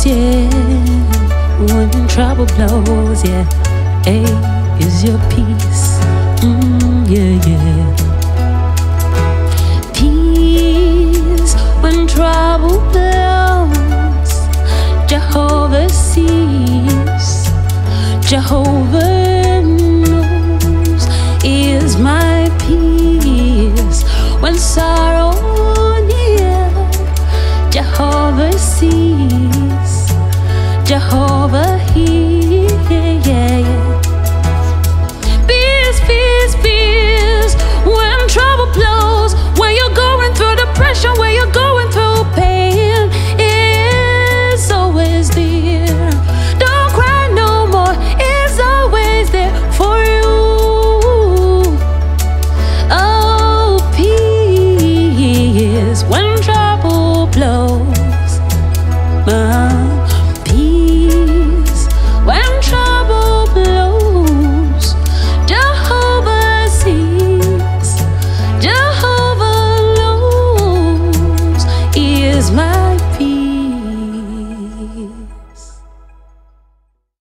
yeah. When trouble blows, yeah. A is your peace, yeah, yeah. Peace when trouble blows. Jehovah sees, Jehovah knows, is my peace when sorrow near. Jehovah sees, Jehovah hears, yeah, yeah. Peace, peace, peace when trouble blows, when you're going through depression, when you're going through pain, it's always there. Don't cry no more, it's always there for you. Oh, peace when trouble blows. Peace when trouble blows. Jehovah sees, Jehovah knows, he is my